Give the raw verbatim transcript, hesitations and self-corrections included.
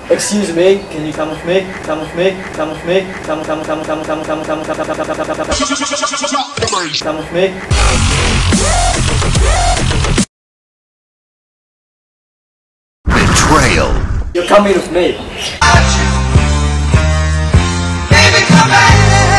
Excuse me, can you come with me? Come with me? Come with me? Come, come, come, come, come, come, come, come, come, come, come, come, come with me? Betrayal. You're coming with me. Baby, come back.